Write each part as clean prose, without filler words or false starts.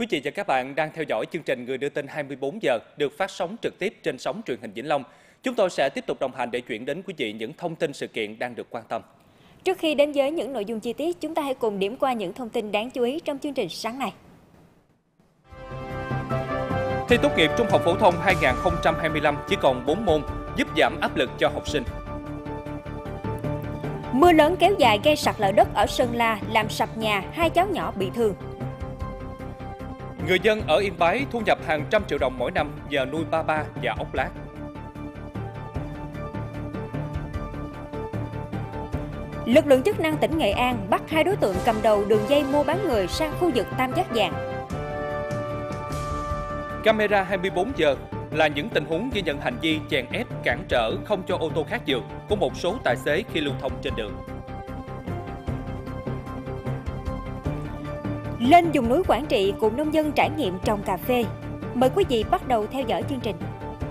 Quý vị và các bạn đang theo dõi chương trình Người đưa tin 24 giờ được phát sóng trực tiếp trên sóng truyền hình Vĩnh Long. Chúng tôi sẽ tiếp tục đồng hành để chuyển đến quý vị những thông tin sự kiện đang được quan tâm. Trước khi đến với những nội dung chi tiết, chúng ta hãy cùng điểm qua những thông tin đáng chú ý trong chương trình sáng nay. Thi tốt nghiệp trung học phổ thông 2025 chỉ còn 4 môn, giúp giảm áp lực cho học sinh. Mưa lớn kéo dài gây sạt lở đất ở Sơn La, làm sập nhà, 2 cháu nhỏ bị thương. Người dân ở Yên Bái thu nhập hàng trăm triệu đồng mỗi năm nhờ nuôi ba ba và ốc lát. Lực lượng chức năng tỉnh Nghệ An bắt 2 đối tượng cầm đầu đường dây mua bán người sang khu vực Tam Giác Vàng. Camera 24 giờ là những tình huống ghi nhận hành vi chèn ép, cản trở không cho ô tô khác vượt của một số tài xế khi lưu thông trên đường. Lên vùng núi Quảng Trị cùng nông dân trải nghiệm trồng cà phê. Mời quý vị bắt đầu theo dõi chương trình.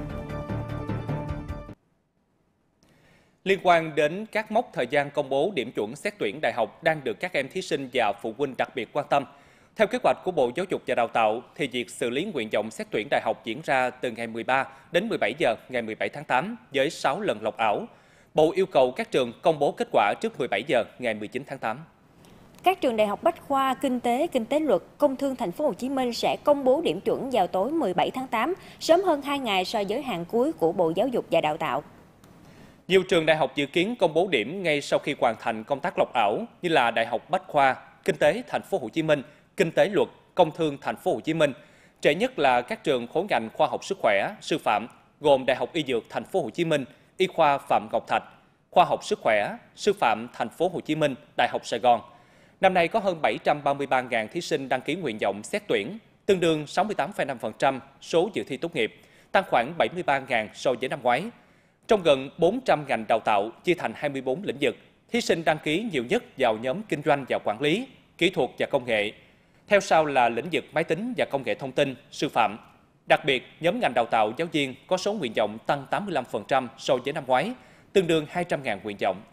Liên quan đến các mốc thời gian công bố điểm chuẩn xét tuyển đại học đang được các em thí sinh và phụ huynh đặc biệt quan tâm. Theo kế hoạch của Bộ Giáo dục và Đào tạo, thì việc xử lý nguyện vọng xét tuyển đại học diễn ra từ ngày 13 đến 17 giờ ngày 17 tháng 8 với 6 lần lọc ảo. Bộ yêu cầu các trường công bố kết quả trước 17 giờ ngày 19 tháng 8. Các trường đại học Bách khoa, Kinh tế Luật, Công thương Thành phố Hồ Chí Minh sẽ công bố điểm chuẩn vào tối 17 tháng 8, sớm hơn 2 ngày so với hạn cuối của Bộ Giáo dục và Đào tạo. Nhiều trường đại học dự kiến công bố điểm ngay sau khi hoàn thành công tác lọc ảo như là Đại học Bách khoa, Kinh tế Thành phố Hồ Chí Minh, Kinh tế Luật, Công thương Thành phố Hồ Chí Minh. Trễ nhất là các trường khối ngành khoa học sức khỏe, sư phạm gồm Đại học Y Dược Thành phố Hồ Chí Minh, Y khoa Phạm Ngọc Thạch, Khoa học sức khỏe, sư phạm Thành phố Hồ Chí Minh, Đại học Sài Gòn. Năm nay có hơn 733.000 thí sinh đăng ký nguyện vọng xét tuyển, tương đương 68,5% số dự thi tốt nghiệp, tăng khoảng 73.000 so với năm ngoái. Trong gần 400 ngành đào tạo chia thành 24 lĩnh vực, thí sinh đăng ký nhiều nhất vào nhóm kinh doanh và quản lý, kỹ thuật và công nghệ. Theo sau là lĩnh vực máy tính và công nghệ thông tin, sư phạm. Đặc biệt, nhóm ngành đào tạo giáo viên có số nguyện vọng tăng 85% so với năm ngoái, tương đương 200.000 nguyện vọng.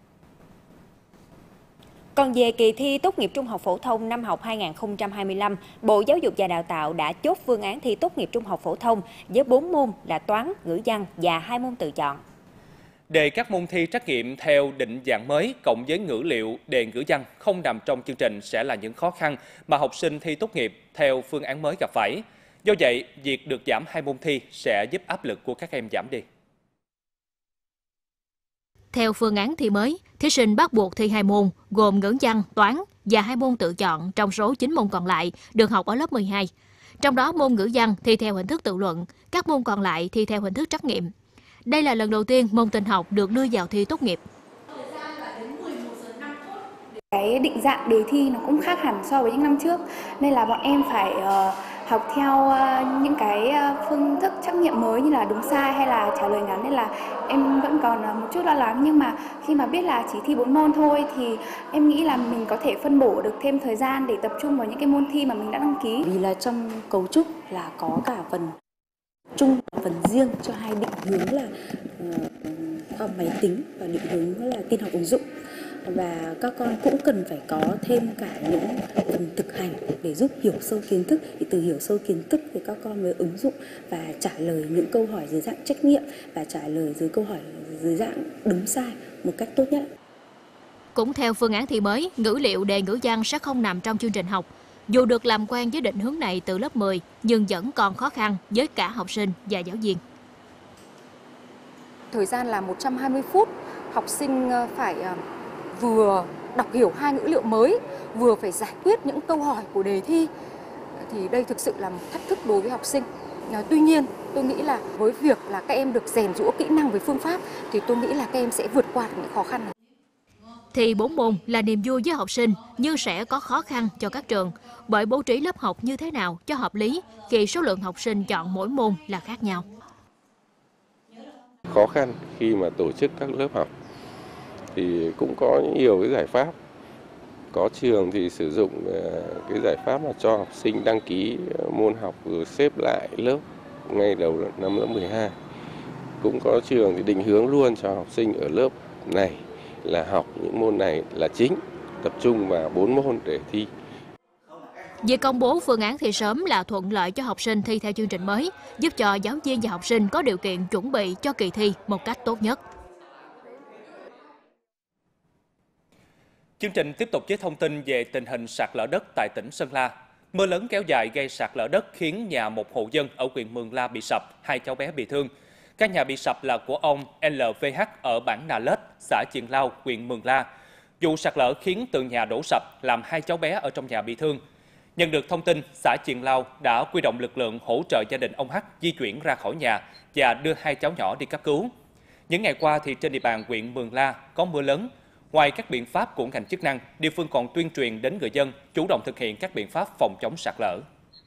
Còn về kỳ thi tốt nghiệp trung học phổ thông năm học 2025, Bộ Giáo dục và Đào tạo đã chốt phương án thi tốt nghiệp trung học phổ thông với 4 môn là toán, ngữ văn và 2 môn tự chọn. Đề các môn thi trắc nghiệm theo định dạng mới cộng với ngữ liệu đề ngữ văn không nằm trong chương trình sẽ là những khó khăn mà học sinh thi tốt nghiệp theo phương án mới gặp phải. Do vậy, việc được giảm 2 môn thi sẽ giúp áp lực của các em giảm đi. Theo phương án thi mới, thí sinh bắt buộc thi 2 môn gồm ngữ văn, toán và 2 môn tự chọn trong số 9 môn còn lại được học ở lớp 12. Trong đó môn ngữ văn thi theo hình thức tự luận, các môn còn lại thi theo hình thức trắc nghiệm. Đây là lần đầu tiên môn tin học được đưa vào thi tốt nghiệp. Cái định dạng đề thi nó cũng khác hẳn so với những năm trước, nên là bọn em phải học theo những cái phương thức trắc nghiệm mới như là đúng sai hay là trả lời ngắn, nên là em vẫn còn một chút lo lắng. Nhưng mà khi mà biết là chỉ thi 4 môn thôi thì em nghĩ là mình có thể phân bổ được thêm thời gian để tập trung vào những cái môn thi mà mình đã đăng ký. Vì là trong cấu trúc là có cả phần chung và phần riêng cho hai định hướng là khoa học máy tính và định hướng là tin học ứng dụng. Và các con cũng cần phải có thêm cả những phần thực hành để giúp hiểu sâu kiến thức. Thì từ hiểu sâu kiến thức thì các con mới ứng dụng và trả lời những câu hỏi dưới dạng trắc nghiệm và trả lời dưới câu hỏi dưới dạng đúng sai một cách tốt nhất. Cũng theo phương án thi mới, ngữ liệu đề ngữ văn sẽ không nằm trong chương trình học. Dù được làm quen với định hướng này từ lớp 10, nhưng vẫn còn khó khăn với cả học sinh và giáo viên. Thời gian là 120 phút, học sinh phải vừa đọc hiểu 2 ngữ liệu mới, vừa phải giải quyết những câu hỏi của đề thi. Thì đây thực sự là một thách thức đối với học sinh. Tuy nhiên, tôi nghĩ là với việc là các em được rèn giũa kỹ năng về phương pháp thì tôi nghĩ là các em sẽ vượt qua được những khó khăn này. Thì 4 môn là niềm vui với học sinh nhưng sẽ có khó khăn cho các trường bởi bố trí lớp học như thế nào cho hợp lý khi số lượng học sinh chọn mỗi môn là khác nhau. Khó khăn khi mà tổ chức các lớp học thì cũng có nhiều cái giải pháp. Có trường thì sử dụng cái giải pháp là cho học sinh đăng ký môn học rồi xếp lại lớp ngay đầu năm lớp 12. Cũng có trường thì định hướng luôn cho học sinh ở lớp này là học những môn này là chính, tập trung vào 4 môn để thi. Việc công bố phương án thi sớm là thuận lợi cho học sinh thi theo chương trình mới, giúp cho giáo viên và học sinh có điều kiện chuẩn bị cho kỳ thi một cách tốt nhất. Chương trình tiếp tục với thông tin về tình hình sạt lở đất tại tỉnh Sơn La. Mưa lớn kéo dài gây sạt lở đất khiến nhà một hộ dân ở huyện Mường La bị sập, 2 cháu bé bị thương. Căn nhà bị sập là của ông LVH ở bản Nà Lết, xã Chiền Lao, huyện Mường La. Vụ sạt lở khiến tường nhà đổ sập, làm 2 cháu bé ở trong nhà bị thương. Nhận được thông tin, xã Chiền Lao đã huy động lực lượng hỗ trợ gia đình ông H di chuyển ra khỏi nhà và đưa 2 cháu nhỏ đi cấp cứu. Những ngày qua thì trên địa bàn huyện Mường La có mưa lớn. Ngoài các biện pháp của ngành chức năng, địa phương còn tuyên truyền đến người dân chủ động thực hiện các biện pháp phòng chống sạt lở.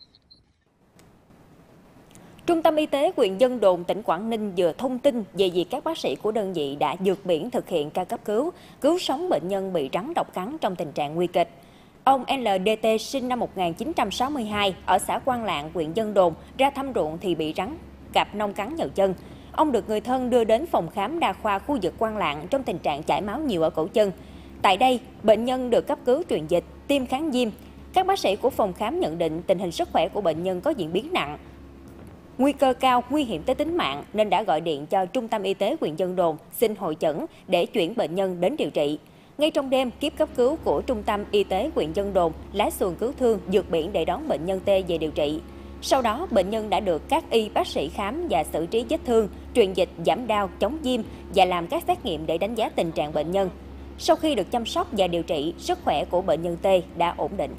Trung tâm Y tế huyện Vân Đồn, tỉnh Quảng Ninh vừa thông tin về việc các bác sĩ của đơn vị đã vượt biển thực hiện ca cấp cứu sống bệnh nhân bị rắn độc cắn trong tình trạng nguy kịch. Ông LDT sinh năm 1962 ở xã Quang Lạng, huyện Vân Đồn ra thăm ruộng thì bị rắn cạp nong cắn vào chân. Ông được người thân đưa đến phòng khám đa khoa khu vực Quang Lạng trong tình trạng chảy máu nhiều ở cổ chân. Tại đây, bệnh nhân được cấp cứu truyền dịch, tiêm kháng viêm. Các bác sĩ của phòng khám nhận định tình hình sức khỏe của bệnh nhân có diễn biến nặng, nguy cơ cao, nguy hiểm tới tính mạng nên đã gọi điện cho Trung tâm Y tế huyện Vân Đồn xin hội chẩn để chuyển bệnh nhân đến điều trị. Ngay trong đêm, kíp cấp cứu của Trung tâm Y tế huyện Vân Đồn lái xuồng cứu thương vượt biển để đón bệnh nhân T về điều trị. Sau đó, bệnh nhân đã được các y bác sĩ khám và xử trí vết thương, truyền dịch, giảm đau, chống viêm và làm các xét nghiệm để đánh giá tình trạng bệnh nhân. Sau khi được chăm sóc và điều trị, sức khỏe của bệnh nhân T đã ổn định.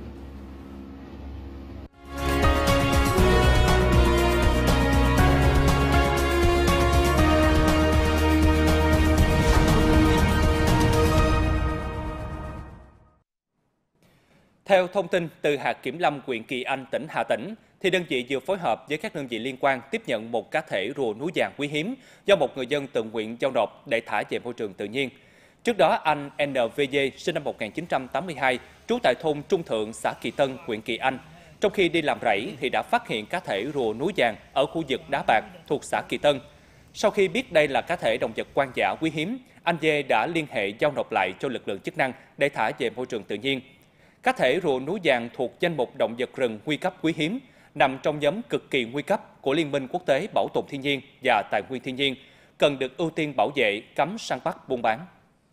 Theo thông tin từ hạt kiểm lâm huyện Kỳ Anh, tỉnh Hà Tĩnh, thì đơn vị vừa phối hợp với các đơn vị liên quan tiếp nhận một cá thể rùa núi vàng quý hiếm do một người dân tự nguyện giao nộp để thả về môi trường tự nhiên. Trước đó, anh NVG sinh năm 1982, trú tại thôn Trung Thượng, xã Kỳ Tân, huyện Kỳ Anh. Trong khi đi làm rẫy thì đã phát hiện cá thể rùa núi vàng ở khu vực Đá Bạc thuộc xã Kỳ Tân. Sau khi biết đây là cá thể động vật hoang dã quý hiếm, anh V đã liên hệ giao nộp lại cho lực lượng chức năng để thả về môi trường tự nhiên. Cá thể rùa núi vàng thuộc danh mục động vật rừng nguy cấp quý hiếm, nằm trong nhóm cực kỳ nguy cấp của Liên minh Quốc tế Bảo tồn Thiên nhiên và Tài nguyên Thiên nhiên, cần được ưu tiên bảo vệ, cấm săn bắt, buôn bán.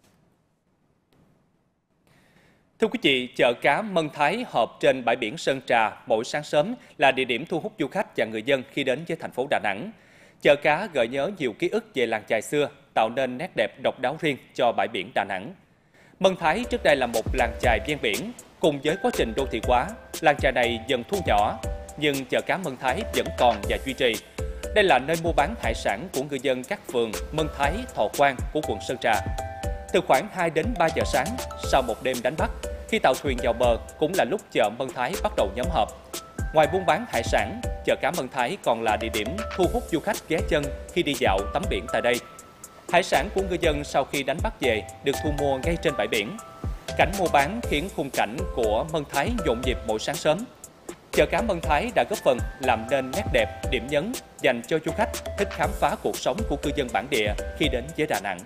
Thưa quý vị, chợ cá Mân Thái họp trên bãi biển Sơn Trà mỗi sáng sớm là địa điểm thu hút du khách và người dân khi đến với thành phố Đà Nẵng. Chợ cá gợi nhớ nhiều ký ức về làng chài xưa, tạo nên nét đẹp độc đáo riêng cho bãi biển Đà Nẵng. Mân Thái trước đây là một làng chài ven biển. Cùng với quá trình đô thị hóa, làng chài này dần thu nhỏ, nhưng chợ cá Mân Thái vẫn còn và duy trì. Đây là nơi mua bán hải sản của người dân các phường Mân Thái, Thọ Quang của quận Sơn Trà. Từ khoảng 2 đến 3 giờ sáng, sau một đêm đánh bắt, khi tàu thuyền vào bờ cũng là lúc chợ Mân Thái bắt đầu nhóm họp. Ngoài buôn bán hải sản, chợ cá Mân Thái còn là địa điểm thu hút du khách ghé chân khi đi dạo tắm biển tại đây. Hải sản của người dân sau khi đánh bắt về được thu mua ngay trên bãi biển. Cảnh mua bán khiến khung cảnh của Mân Thái nhộn nhịp mỗi sáng sớm. Chợ cá Mân Thái đã góp phần làm nên nét đẹp, điểm nhấn dành cho du khách thích khám phá cuộc sống của cư dân bản địa khi đến với Đà Nẵng.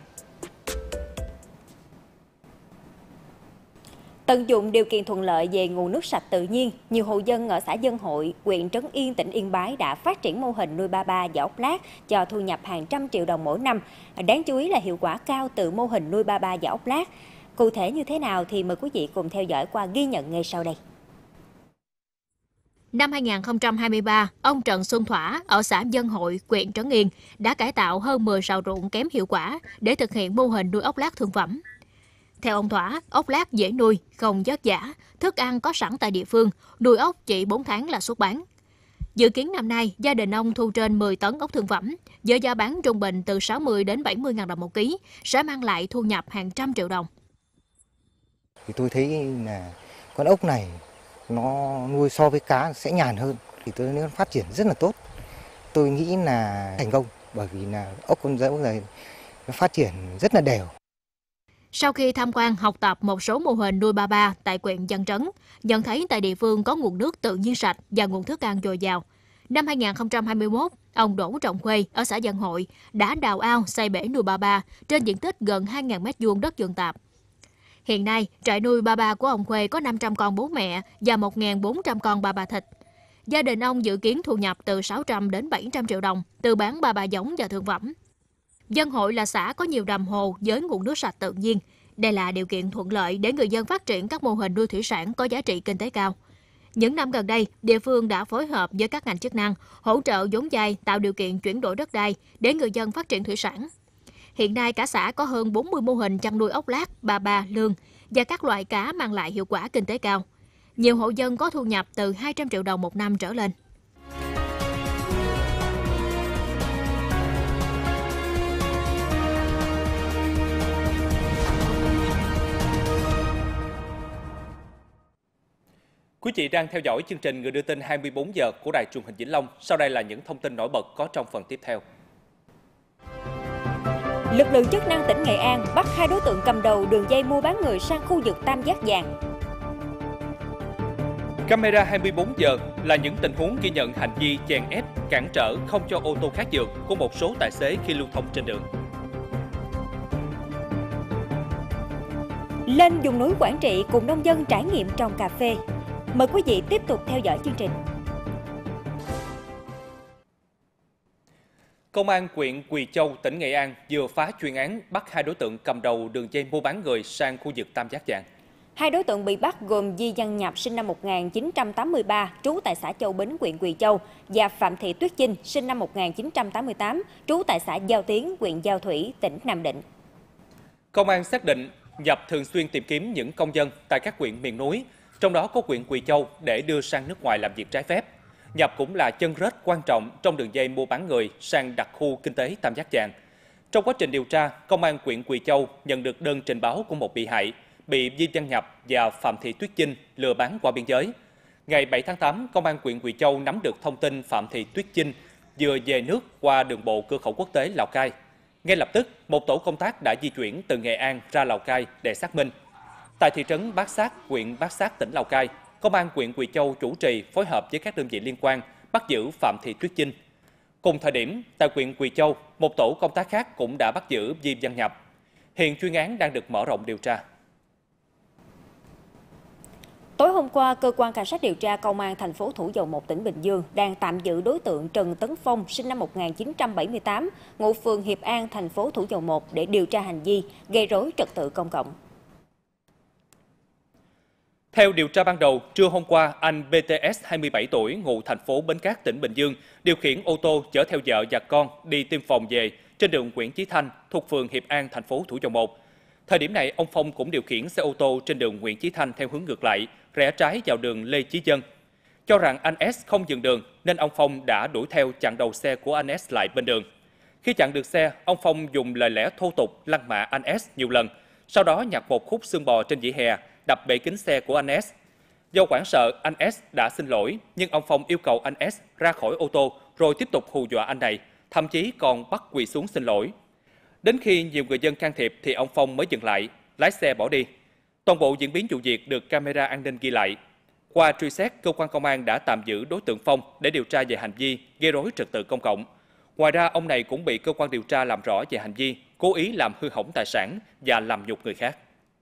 Tận dụng điều kiện thuận lợi về nguồn nước sạch tự nhiên, nhiều hộ dân ở xã Dân Hội, huyện Trấn Yên, tỉnh Yên Bái đã phát triển mô hình nuôi ba ba và ốc lác cho thu nhập hàng trăm triệu đồng mỗi năm. Đáng chú ý là hiệu quả cao từ mô hình nuôi ba ba và ốc lác. Cụ thể như thế nào thì mời quý vị cùng theo dõi qua ghi nhận ngay sau đây. Năm 2023, ông Trần Xuân Thỏa ở xã Dân Hội, huyện Trấn Yên đã cải tạo hơn 10 sào ruộng kém hiệu quả để thực hiện mô hình nuôi ốc lác thương phẩm. Theo ông Thỏa, ốc lác dễ nuôi, không vất vả, thức ăn có sẵn tại địa phương, nuôi ốc chỉ 4 tháng là xuất bán. Dự kiến năm nay, gia đình ông thu trên 10 tấn ốc thương phẩm, với giá bán trung bình từ 60 đến 70 000 đồng một ký, sẽ mang lại thu nhập hàng trăm triệu đồng. Thì tôi thấy là con ốc này nó nuôi so với cá sẽ nhàn hơn, thì tôi nó phát triển rất là tốt. Tôi nghĩ là thành công bởi vì là ốc con dấu này nó phát triển rất là đều. Sau khi tham quan học tập một số mô hình nuôi ba ba tại huyện Văn Trấn, nhận thấy tại địa phương có nguồn nước tự nhiên sạch và nguồn thức ăn dồi dào. Năm 2021, ông Đỗ Trọng Khuê ở xã Dân Hội đã đào ao xây bể nuôi ba ba trên diện tích gần 2.000 m2 đất vườn tạp. Hiện nay, trại nuôi ba ba của ông Khuê có 500 con bú mẹ và 1.400 con ba ba thịt. Gia đình ông dự kiến thu nhập từ 600 đến 700 triệu đồng từ bán ba ba giống và thương phẩm. Dân Hội là xã có nhiều đầm hồ với nguồn nước sạch tự nhiên. Đây là điều kiện thuận lợi để người dân phát triển các mô hình nuôi thủy sản có giá trị kinh tế cao. Những năm gần đây, địa phương đã phối hợp với các ngành chức năng, hỗ trợ vốn vay, tạo điều kiện chuyển đổi đất đai để người dân phát triển thủy sản. Hiện nay, cả xã có hơn 40 mô hình chăn nuôi ốc lát, ba ba, lươn và các loại cá mang lại hiệu quả kinh tế cao. Nhiều hộ dân có thu nhập từ 200 triệu đồng một năm trở lên. Quý vị đang theo dõi chương trình Người đưa tin 24 giờ của Đài Truyền hình Vĩnh Long. Sau đây là những thông tin nổi bật có trong phần tiếp theo. Lực lượng chức năng tỉnh Nghệ An bắt 2 đối tượng cầm đầu đường dây mua bán người sang khu vực Tam Giác Vàng. Camera 24 giờ là những tình huống ghi nhận hành vi chèn ép, cản trở không cho ô tô khác vượt của một số tài xế khi lưu thông trên đường. Lên vùng núi Quảng Trị cùng nông dân trải nghiệm trồng cà phê. Mời quý vị tiếp tục theo dõi chương trình. Công an huyện Quỳ Châu, tỉnh Nghệ An vừa phá chuyên án bắt 2 đối tượng cầm đầu đường dây mua bán người sang khu vực Tam Giác Vàng. 2 đối tượng bị bắt gồm Di Văn Nhập sinh năm 1983, trú tại xã Châu Bính, huyện Quỳ Châu và Phạm Thị Tuyết Chinh sinh năm 1988, trú tại xã Giao Tiến, huyện Giao Thủy, tỉnh Nam Định. Công an xác định Nhập thường xuyên tìm kiếm những công dân tại các huyện miền núi, trong đó có huyện Quỳ Châu để đưa sang nước ngoài làm việc trái phép. Nhập cũng là chân rết quan trọng trong đường dây mua bán người sang đặc khu kinh tế Tam Giác Vàng. Trong quá trình điều tra, Công an huyện Quỳ Châu nhận được đơn trình báo của một bị hại bị Di Văn Nhập và Phạm Thị Tuyết Chinh lừa bán qua biên giới. Ngày 7 tháng 8, Công an huyện Quỳ Châu nắm được thông tin Phạm Thị Tuyết Chinh vừa về nước qua đường bộ cửa khẩu quốc tế Lào Cai. Ngay lập tức, một tổ công tác đã di chuyển từ Nghệ An ra Lào Cai để xác minh. Tại thị trấn Bát Sát, huyện Bát Sát, tỉnh Lào Cai, Công an huyện Quỳ Châu chủ trì phối hợp với các đơn vị liên quan bắt giữ Phạm Thị Tuyết Chinh. Cùng thời điểm, tại huyện Quỳ Châu, một tổ công tác khác cũng đã bắt giữ Di Văn Nhập. Hiện chuyên án đang được mở rộng điều tra. Tối hôm qua, cơ quan cảnh sát điều tra Công an thành phố Thủ Dầu Một, tỉnh Bình Dương đang tạm giữ đối tượng Trần Tấn Phong sinh năm 1978, ngụ phường Hiệp An, thành phố Thủ Dầu Một để điều tra hành vi gây rối trật tự công cộng. Theo điều tra ban đầu, trưa hôm qua, anh BTS 27 tuổi, ngụ thành phố Bến Cát, tỉnh Bình Dương, điều khiển ô tô chở theo vợ và con đi tiêm phòng về trên đường Nguyễn Chí Thanh thuộc phường Hiệp An, thành phố Thủ Dầu Một. Thời điểm này, ông Phong cũng điều khiển xe ô tô trên đường Nguyễn Chí Thanh theo hướng ngược lại, rẽ trái vào đường Lê Chí Vân. Cho rằng anh S không dừng đường, nên ông Phong đã đuổi theo chặn đầu xe của anh S lại bên đường. Khi chặn được xe, ông Phong dùng lời lẽ thô tục lăng mạ anh S nhiều lần, sau đó nhặt một khúc xương bò trên vỉa hè, đập bể kính xe của anh S. Do hoảng sợ, anh S đã xin lỗi, nhưng ông Phong yêu cầu anh S ra khỏi ô tô rồi tiếp tục hù dọa anh này, thậm chí còn bắt quỳ xuống xin lỗi. Đến khi nhiều người dân can thiệp thì ông Phong mới dừng lại, lái xe bỏ đi. Toàn bộ diễn biến vụ việc được camera an ninh ghi lại. Qua truy xét, cơ quan công an đã tạm giữ đối tượng Phong để điều tra về hành vi gây rối trật tự công cộng. Ngoài ra, ông này cũng bị cơ quan điều tra làm rõ về hành vi cố ý làm hư hỏng tài sản và làm nhục người khác.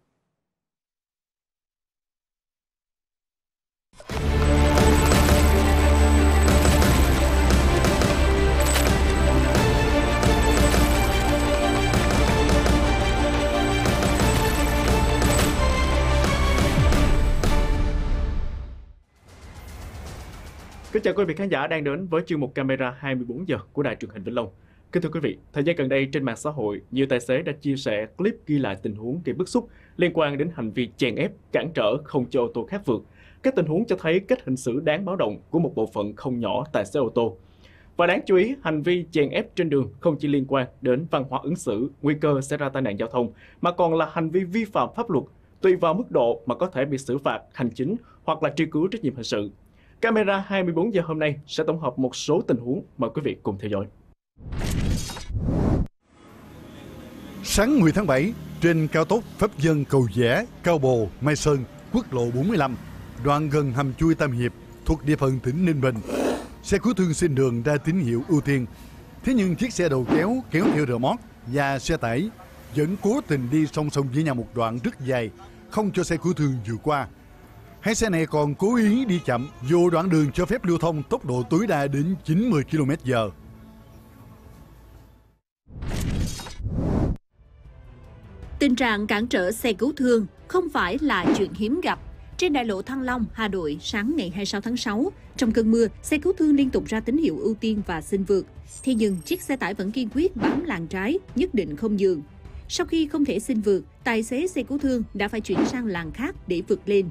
Kính chào quý vị khán giả đang đến với chuyên mục Camera 24 giờ của Đài Truyền hình Vĩnh Long. Kính thưa quý vị, thời gian gần đây trên mạng xã hội, nhiều tài xế đã chia sẻ clip ghi lại tình huống gây bức xúc liên quan đến hành vi chèn ép, cản trở không cho ô tô khác vượt. Các tình huống cho thấy cách hành xử đáng báo động của một bộ phận không nhỏ tài xế ô tô. Và đáng chú ý, hành vi chèn ép trên đường không chỉ liên quan đến văn hóa ứng xử, nguy cơ xảy ra tai nạn giao thông, mà còn là hành vi vi phạm pháp luật, tùy vào mức độ mà có thể bị xử phạt hành chính hoặc là truy cứu trách nhiệm hình sự. Camera 24 giờ hôm nay sẽ tổng hợp một số tình huống, mời quý vị cùng theo dõi. Sáng 10 tháng 7, trên cao tốc Pháp Vân Cầu Giẽ, Cao Bồ, Mai Sơn, quốc lộ 45, đoạn gần hầm chui Tam Hiệp thuộc địa phận tỉnh Ninh Bình, xe cứu thương xin đường ra tín hiệu ưu tiên. Thế nhưng chiếc xe đầu kéo kéo theo rơ moóc và xe tải vẫn cố tình đi song song với nhau một đoạn rất dài, không cho xe cứu thương vượt qua. Hai xe này còn cố ý đi chậm vô đoạn đường cho phép lưu thông tốc độ tối đa đến 90 km/h. Tình trạng cản trở xe cứu thương không phải là chuyện hiếm gặp. Trên đại lộ Thăng Long, Hà Nội, sáng ngày 26 tháng 6, trong cơn mưa, xe cứu thương liên tục ra tín hiệu ưu tiên và xin vượt. Thế nhưng chiếc xe tải vẫn kiên quyết bám làn trái, nhất định không nhường. Sau khi không thể xin vượt, tài xế xe cứu thương đã phải chuyển sang làn khác để vượt lên.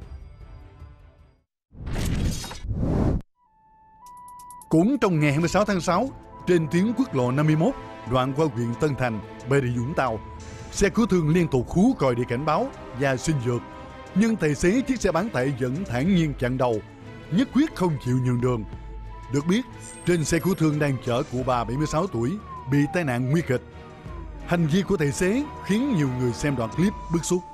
Cũng trong ngày 26 tháng 6, trên tuyến quốc lộ 51, đoạn qua huyện Tân Thành, Bà Rịa Vũng Tàu, xe cứu thương liên tục hú còi để cảnh báo và xin vượt. Nhưng tài xế chiếc xe bán tải vẫn thản nhiên chặn đầu, nhất quyết không chịu nhường đường. Được biết, trên xe cứu thương đang chở cụ bà 76 tuổi bị tai nạn nguy kịch. Hành vi của tài xế khiến nhiều người xem đoạn clip bức xúc.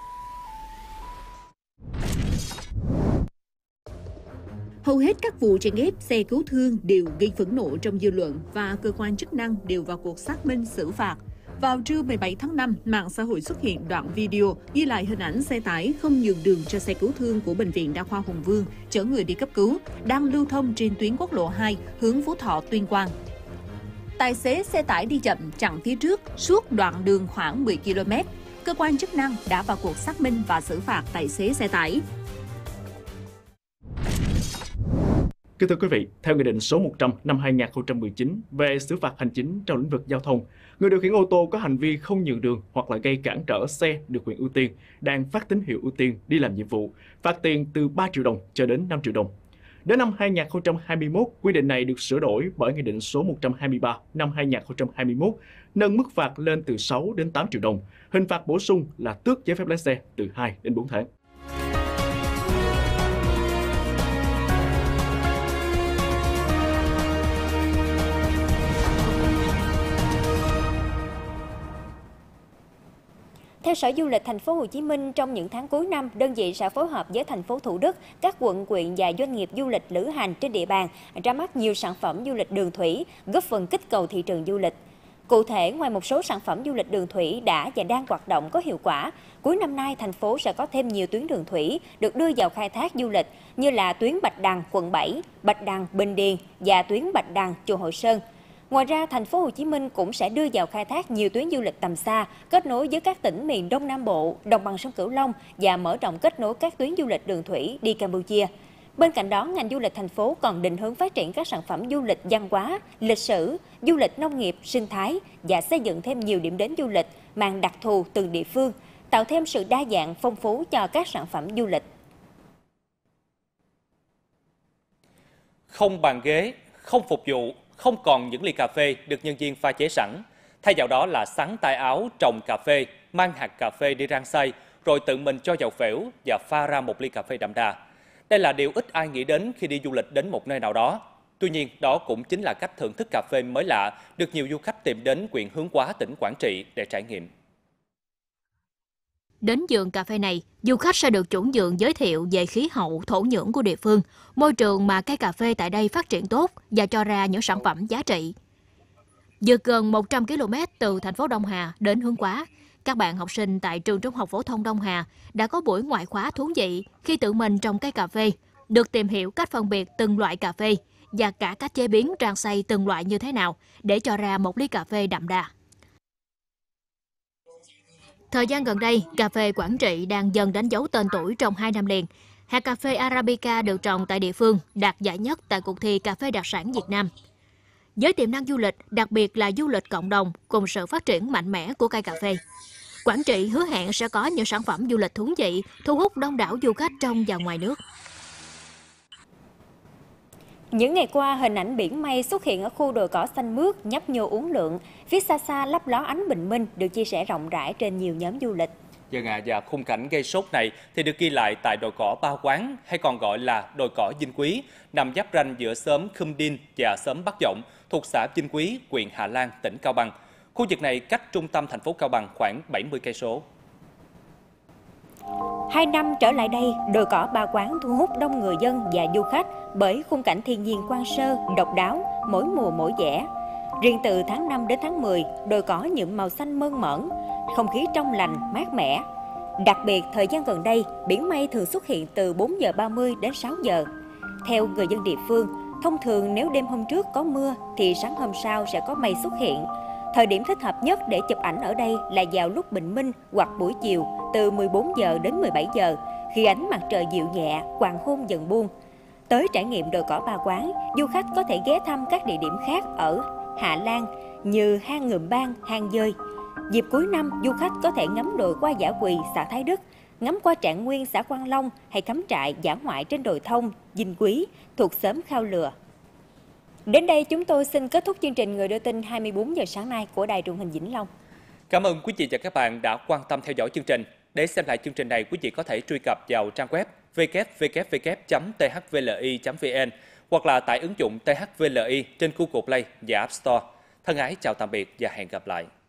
Hầu hết các vụ chèn ép xe cứu thương đều gây phẫn nộ trong dư luận và cơ quan chức năng đều vào cuộc xác minh xử phạt. Vào trưa 17 tháng 5, mạng xã hội xuất hiện đoạn video ghi lại hình ảnh xe tải không nhường đường cho xe cứu thương của Bệnh viện Đa khoa Hùng Vương chở người đi cấp cứu, đang lưu thông trên tuyến quốc lộ 2 hướng Phú Thọ - Tuyên Quang. Tài xế xe tải đi chậm chặn phía trước suốt đoạn đường khoảng 10 km. Cơ quan chức năng đã vào cuộc xác minh và xử phạt tài xế xe tải. Kính thưa quý vị, theo Nghị định số 100 năm 2019 về xử phạt hành chính trong lĩnh vực giao thông, người điều khiển ô tô có hành vi không nhường đường hoặc là gây cản trở xe được quyền ưu tiên đang phát tín hiệu ưu tiên đi làm nhiệm vụ, phạt tiền từ 3 triệu đồng cho đến 5 triệu đồng. Đến năm 2021, quy định này được sửa đổi bởi Nghị định số 123 năm 2021, nâng mức phạt lên từ 6 đến 8 triệu đồng. Hình phạt bổ sung là tước giấy phép lái xe từ 2 đến 4 tháng. Theo Sở Du lịch Thành phố Hồ Chí Minh, trong những tháng cuối năm, đơn vị sẽ phối hợp với thành phố Thủ Đức, các quận, huyện và doanh nghiệp du lịch lữ hành trên địa bàn ra mắt nhiều sản phẩm du lịch đường thủy, góp phần kích cầu thị trường du lịch. Cụ thể, ngoài một số sản phẩm du lịch đường thủy đã và đang hoạt động có hiệu quả, cuối năm nay thành phố sẽ có thêm nhiều tuyến đường thủy được đưa vào khai thác du lịch như là tuyến Bạch Đằng, quận 7, Bạch Đằng, Bình Điền và tuyến Bạch Đằng, chùa Hội Sơn. Ngoài ra, thành phố Hồ Chí Minh cũng sẽ đưa vào khai thác nhiều tuyến du lịch tầm xa, kết nối với các tỉnh miền Đông Nam Bộ, đồng bằng sông Cửu Long và mở rộng kết nối các tuyến du lịch đường thủy đi Campuchia. Bên cạnh đó, ngành du lịch thành phố còn định hướng phát triển các sản phẩm du lịch văn hóa, lịch sử, du lịch nông nghiệp, sinh thái và xây dựng thêm nhiều điểm đến du lịch mang đặc thù từng địa phương, tạo thêm sự đa dạng phong phú cho các sản phẩm du lịch. Không bàn ghế, không phục vụ, không còn những ly cà phê được nhân viên pha chế sẵn. Thay vào đó là sắn tay áo, trồng cà phê, mang hạt cà phê đi rang xay, rồi tự mình cho vào phễu và pha ra một ly cà phê đậm đà. Đây là điều ít ai nghĩ đến khi đi du lịch đến một nơi nào đó. Tuy nhiên, đó cũng chính là cách thưởng thức cà phê mới lạ được nhiều du khách tìm đến huyện Hướng Hóa, tỉnh Quảng Trị để trải nghiệm. Đến vườn cà phê này, du khách sẽ được chủ vườn giới thiệu về khí hậu, thổ nhưỡng của địa phương, môi trường mà cây cà phê tại đây phát triển tốt và cho ra những sản phẩm giá trị. Vượt gần 100 km từ thành phố Đông Hà đến Hướng Hóa, các bạn học sinh tại trường Trung học phổ thông Đông Hà đã có buổi ngoại khóa thú vị khi tự mình trồng cây cà phê, được tìm hiểu cách phân biệt từng loại cà phê và cả cách chế biến rang xay từng loại như thế nào để cho ra một ly cà phê đậm đà. Thời gian gần đây, cà phê Quảng Trị đang dần đánh dấu tên tuổi trong 2 năm liền. Hạt cà phê Arabica được trồng tại địa phương đạt giải nhất tại cuộc thi cà phê đặc sản Việt Nam. Với tiềm năng du lịch, đặc biệt là du lịch cộng đồng cùng sự phát triển mạnh mẽ của cây cà phê, Quảng Trị hứa hẹn sẽ có những sản phẩm du lịch thú vị, thu hút đông đảo du khách trong và ngoài nước. Những ngày qua, hình ảnh biển mây xuất hiện ở khu đồi cỏ xanh mướt, nhấp nhô uốn lượn. Phía xa xa lấp ló ánh bình minh được chia sẻ rộng rãi trên nhiều nhóm du lịch. Và khung cảnh gây sốt này thì được ghi lại tại đồi cỏ Ba Quán, hay còn gọi là đồi cỏ Vinh Quý, nằm giáp ranh giữa xóm Khum Đin và xóm Bắc Vọng, thuộc xã Vinh Quý, huyện Hà Lan, tỉnh Cao Bằng. Khu vực này cách trung tâm thành phố Cao Bằng khoảng 70 cây số. 2 năm trở lại đây, đồi cỏ Ba Quán thu hút đông người dân và du khách bởi khung cảnh thiên nhiên hoang sơ, độc đáo, mỗi mùa mỗi vẻ. Riêng từ tháng 5 đến tháng 10, đồi cỏ nhuộm màu xanh mơn mởn, không khí trong lành, mát mẻ. Đặc biệt, thời gian gần đây, biển mây thường xuất hiện từ 4 giờ 30 đến 6 giờ. Theo người dân địa phương, thông thường nếu đêm hôm trước có mưa thì sáng hôm sau sẽ có mây xuất hiện. Thời điểm thích hợp nhất để chụp ảnh ở đây là vào lúc bình minh hoặc buổi chiều từ 14 giờ đến 17 giờ, khi ánh mặt trời dịu nhẹ, hoàng hôn dần buông. Tới trải nghiệm đồi cỏ Ba Quán, du khách có thể ghé thăm các địa điểm khác ở Hạ Lan như hang Ngườm Ban, hang Dơi. Dịp cuối năm, du khách có thể ngắm đồi qua Dã Quỳ, xã Thái Đức, ngắm qua Trạng Nguyên, xã Quang Long hay cắm trại dã ngoại trên đồi Thông, Dinh Quý thuộc xóm Khao Lừa. Đến đây chúng tôi xin kết thúc chương trình Người đưa tin 24 giờ sáng nay của Đài Truyền hình Vĩnh Long. Cảm ơn quý vị và các bạn đã quan tâm theo dõi chương trình. Để xem lại chương trình này, quý vị có thể truy cập vào trang web www.thvli.vn hoặc là tải ứng dụng THVLI trên Google Play và App Store. Thân ái chào tạm biệt và hẹn gặp lại.